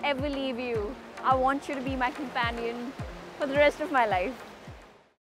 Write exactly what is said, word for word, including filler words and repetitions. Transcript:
ever leave you. I want you to be my companion for the rest of my life.